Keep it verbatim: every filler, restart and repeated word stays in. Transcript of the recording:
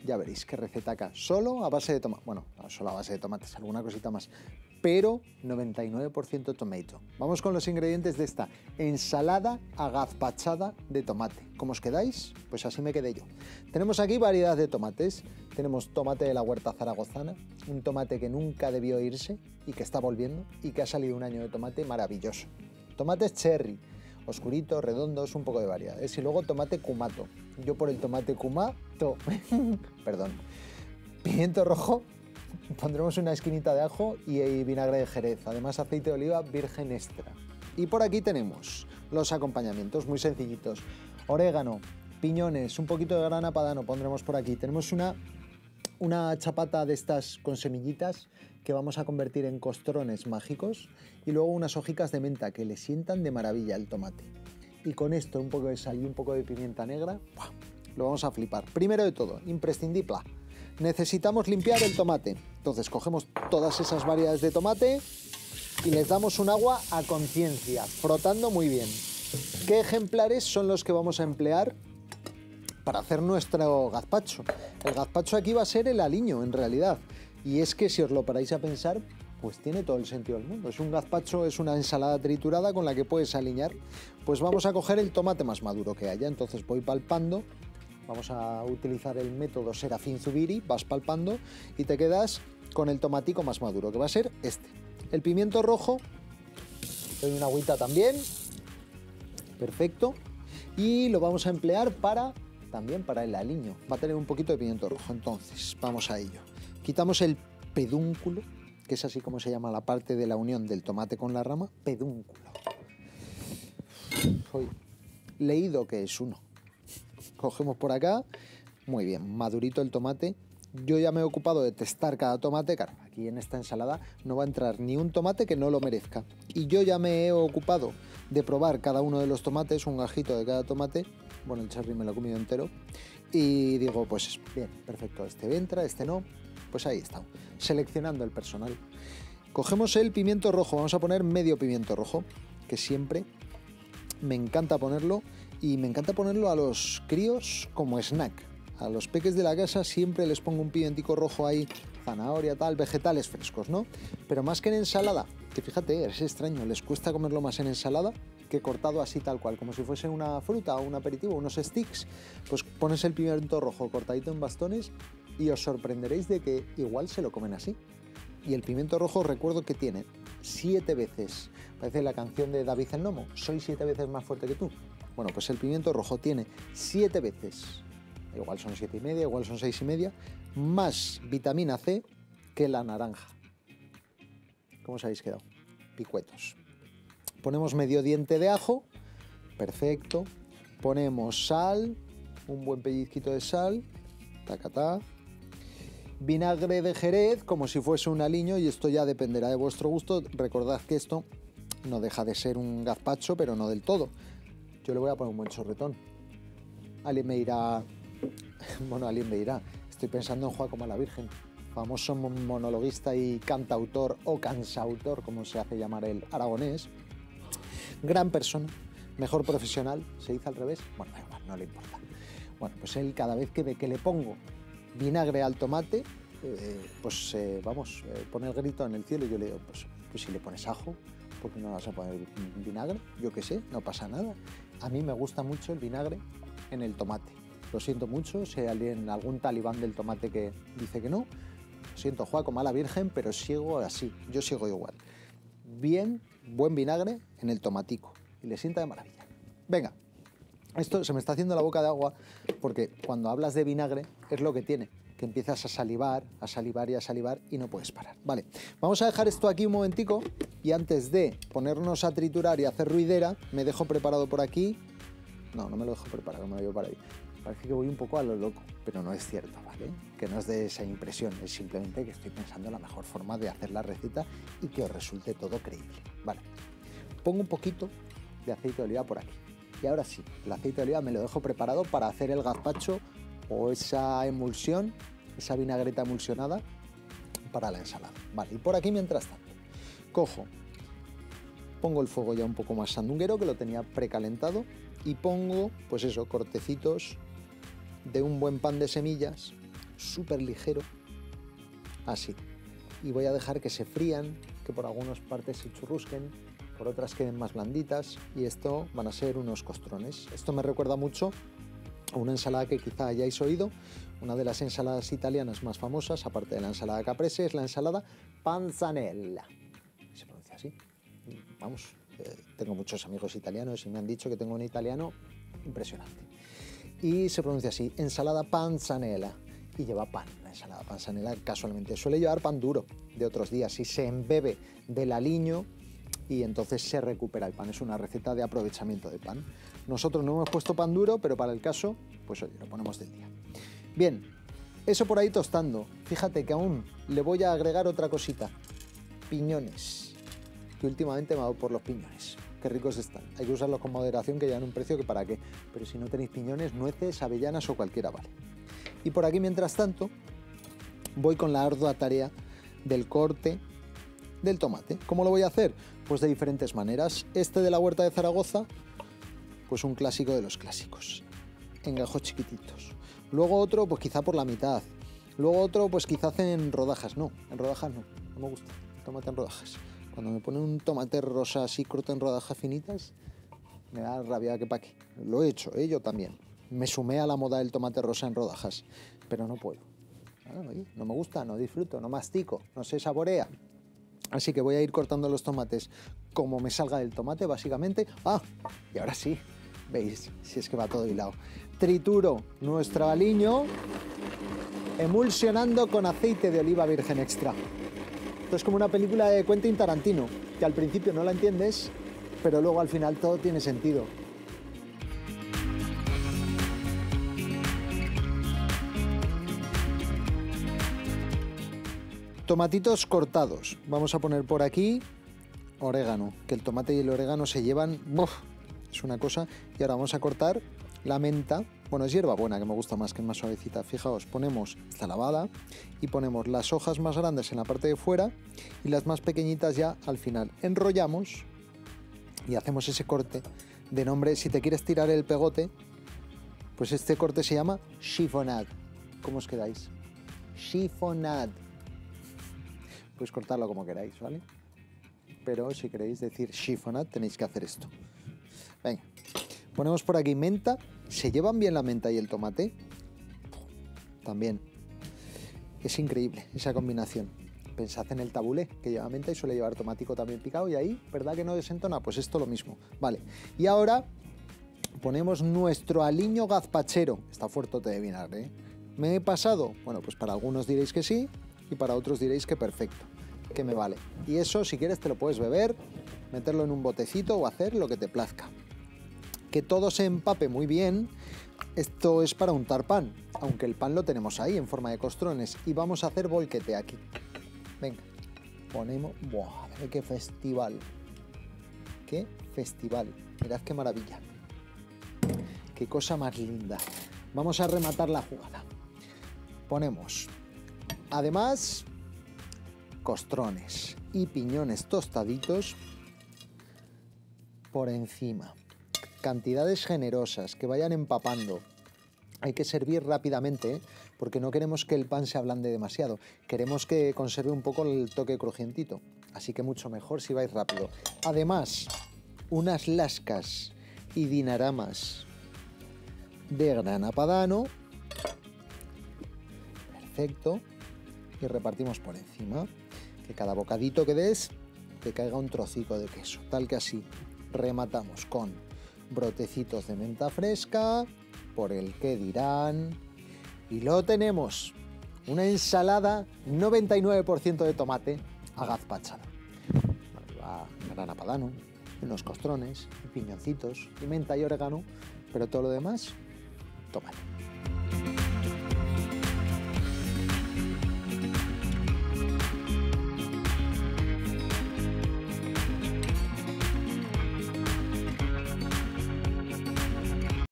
Ya veréis qué recetaca, solo a base de tomate, bueno, no solo a base de tomates, alguna cosita más, pero noventa y nueve por ciento tomato. Vamos con los ingredientes de esta ensalada agazpachada de tomate. ¿Cómo os quedáis? Pues así me quedé yo. Tenemos aquí variedad de tomates. Tenemos tomate de la huerta zaragozana, un tomate que nunca debió irse y que está volviendo y que ha salido un año de tomate maravilloso. Tomates cherry, oscuritos, redondos, un poco de variedades. Y luego tomate kumato. Yo por el tomate kumato, perdón. Pimiento rojo, pondremos una esquinita de ajo y vinagre de jerez. Además aceite de oliva virgen extra. Y por aquí tenemos los acompañamientos muy sencillitos. Orégano, piñones, un poquito de grana padano pondremos por aquí. Tenemos una, una chapata de estas con semillitas que vamos a convertir en costrones mágicos y luego unas hojicas de menta que le sientan de maravilla el tomate. Y con esto un poco de sal y un poco de pimienta negra, ¡buah!, lo vamos a flipar. Primero de todo, imprescindible, necesitamos limpiar el tomate. Entonces cogemos todas esas variedades de tomate y les damos un agua a conciencia, frotando muy bien. ¿Qué ejemplares son los que vamos a emplear para hacer nuestro gazpacho? El gazpacho aquí va a ser el aliño en realidad. Y es que si os lo paráis a pensar, pues tiene todo el sentido del mundo. Es un gazpacho, es una ensalada triturada con la que puedes aliñar. Pues vamos a coger el tomate más maduro que haya. Entonces voy palpando, vamos a utilizar el método Serafín Zubiri, vas palpando y te quedas con el tomatico más maduro, que va a ser este. El pimiento rojo, doy una agüita también, perfecto. Y lo vamos a emplear para, también para el aliño. Va a tener un poquito de pimiento rojo, entonces vamos a ello. Quitamos el pedúnculo, que es así como se llama la parte de la unión del tomate con la rama, pedúnculo. Hoy leído que es uno. Cogemos por acá, muy bien, madurito el tomate. Yo ya me he ocupado de testar cada tomate, claro, aquí en esta ensalada no va a entrar ni un tomate que no lo merezca. Y yo ya me he ocupado de probar cada uno de los tomates, un gajito de cada tomate. Bueno, el cherry me lo he comido entero. Y digo, pues bien, perfecto, este entra, este no. Pues ahí está, seleccionando el personal. Cogemos el pimiento rojo, vamos a poner medio pimiento rojo, que siempre me encanta ponerlo y me encanta ponerlo a los críos como snack. A los peques de la casa siempre les pongo un pimentico rojo ahí, zanahoria, tal, vegetales frescos, ¿no? Pero más que en ensalada, que fíjate, es extraño, les cuesta comerlo más en ensalada que cortado así tal cual, como si fuese una fruta o un aperitivo, unos sticks, pues pones el pimiento rojo cortadito en bastones y os sorprenderéis de que igual se lo comen así. Y el pimiento rojo recuerdo que tiene siete veces, parece la canción de David el Nomo, soy siete veces más fuerte que tú. Bueno, pues el pimiento rojo tiene siete veces, igual son siete y media, igual son seis y media, más vitamina C que la naranja. ¿Cómo os habéis quedado? Picuetos. Ponemos medio diente de ajo, perfecto. Ponemos sal, un buen pellizquito de sal, tacatá. Vinagre de jerez, como si fuese un aliño, y esto ya dependerá de vuestro gusto. Recordad que esto no deja de ser un gazpacho, pero no del todo. Yo le voy a poner un buen chorretón. Alguien me dirá, bueno, alguien me dirá, estoy pensando en Joaquín la Virgen, famoso monologuista y cantautor o cansautor, como se hace llamar el aragonés. Gran persona, mejor profesional, se dice al revés, bueno, da igual, no le importa. Bueno, pues él cada vez que ve que le pongo vinagre al tomate, eh, pues eh, vamos, eh, pone el grito en el cielo y yo le digo, pues, pues si le pones ajo, ¿por qué no vas a poner vinagre? Yo qué sé, no pasa nada. A mí me gusta mucho el vinagre en el tomate. Lo siento mucho, si hay alguien, algún talibán del tomate que dice que no, siento Joaquín mala virgen, pero sigo así, yo sigo igual. Bien, buen vinagre en el tomatico y le sienta de maravilla. Venga. Esto se me está haciendo la boca de agua porque cuando hablas de vinagre es lo que tiene, que empiezas a salivar, a salivar y a salivar y no puedes parar. Vale, vamos a dejar esto aquí un momentico y antes de ponernos a triturar y hacer ruidera, me dejo preparado por aquí. No, no me lo dejo preparado, me lo llevo para ahí. Parece que voy un poco a lo loco, pero no es cierto, ¿vale? Que no es de esa impresión, es simplemente que estoy pensando en la mejor forma de hacer la receta y que os resulte todo creíble. Vale, pongo un poquito de aceite de oliva por aquí. Y ahora sí, el aceite de oliva me lo dejo preparado para hacer el gazpacho o esa emulsión, esa vinagreta emulsionada para la ensalada. Vale, y por aquí mientras tanto, cojo, pongo el fuego ya un poco más sandunguero, que lo tenía precalentado, y pongo, pues eso, cortecitos de un buen pan de semillas, súper ligero, así. Y voy a dejar que se frían, que por algunas partes se churrusquen, por otras queden más blanditas, y esto van a ser unos costrones. Esto me recuerda mucho a una ensalada que quizá hayáis oído, una de las ensaladas italianas más famosas, aparte de la ensalada caprese, es la ensalada panzanella. Se pronuncia así. Vamos, eh, tengo muchos amigos italianos y me han dicho que tengo un italiano impresionante. Y se pronuncia así, ensalada panzanella, y lleva pan. La ensalada panzanella casualmente suele llevar pan duro de otros días y se embebe del aliño y entonces se recupera el pan. Es una receta de aprovechamiento de pan. Nosotros no hemos puesto pan duro, pero para el caso, pues oye, lo ponemos del día. Bien, eso por ahí tostando. Fíjate que aún le voy a agregar otra cosita. Piñones, que últimamente me ha dado por los piñones. Qué ricos están. Hay que usarlos con moderación, que llevan un precio que para qué. Pero si no tenéis piñones, nueces, avellanas o cualquiera vale. Y por aquí, mientras tanto, voy con la ardua tarea del corte del tomate. ¿Cómo lo voy a hacer? Pues de diferentes maneras. Este de la huerta de Zaragoza, pues un clásico de los clásicos. En gajos chiquititos. Luego otro, pues quizá por la mitad. Luego otro, pues quizás en rodajas. No, en rodajas no. No me gusta el tomate en rodajas. Cuando me ponen un tomate rosa así corto en rodajas finitas, me da rabia que pa' qué. Lo he hecho, ¿eh? Yo también. Me sumé a la moda del tomate rosa en rodajas, pero no puedo. No me gusta, no disfruto, no mastico, no se saborea. Así que voy a ir cortando los tomates como me salga del tomate, básicamente. ¡Ah! Y ahora sí, veis, si es que va todo hilado. Trituro nuestro aliño, emulsionando con aceite de oliva virgen extra. Esto es como una película de Quentin Tarantino, que al principio no la entiendes, pero luego al final todo tiene sentido. Tomatitos cortados. Vamos a poner por aquí orégano, que el tomate y el orégano se llevan... ¡Buf! Es una cosa. Y ahora vamos a cortar la menta. Bueno, es hierbabuena, que me gusta más, que es más suavecita. Fijaos, ponemos esta lavada y ponemos las hojas más grandes en la parte de fuera y las más pequeñitas ya al final. Enrollamos y hacemos ese corte de nombre. Si te quieres tirar el pegote, pues este corte se llama chiffonade. ¿Cómo os quedáis? Chiffonade. Podéis cortarlo como queráis, ¿vale? Pero si queréis decir chiffonade, tenéis que hacer esto. Venga, ponemos por aquí menta. ¿Se llevan bien la menta y el tomate? También. Es increíble esa combinación. Pensad en el tabulé, que lleva menta y suele llevar tomático también picado, y ahí, ¿verdad que no desentona? Pues esto lo mismo. Vale, y ahora ponemos nuestro aliño gazpachero. Está fuertote de vinagre, ¿eh? ¿Me he pasado? Bueno, pues para algunos diréis que sí, y para otros diréis que perfecto, que me vale. Y eso, si quieres, te lo puedes beber, meterlo en un botecito o hacer lo que te plazca. Que todo se empape muy bien. Esto es para untar pan, aunque el pan lo tenemos ahí en forma de costrones. Y vamos a hacer bolquete aquí. Venga, ponemos... ¡Buah! ¡Qué festival! ¡Qué festival! Mirad qué maravilla. ¡Qué cosa más linda! Vamos a rematar la jugada. Ponemos... Además, costrones y piñones tostaditos por encima. Cantidades generosas que vayan empapando. Hay que servir rápidamente, ¿eh? Porque no queremos que el pan se ablande demasiado. Queremos que conserve un poco el toque crujientito. Así que mucho mejor si vais rápido. Además, unas lascas y dinaramas de grana padano. Perfecto. Y repartimos por encima, que cada bocadito que des te caiga un trocico de queso, tal que así. Rematamos con brotecitos de menta fresca, por el que dirán, y lo tenemos, una ensalada noventa y nueve por ciento de tomate agazpachada. Bueno, va grana padano, unos costrones, y piñoncitos, y menta y orégano, pero todo lo demás, tomate.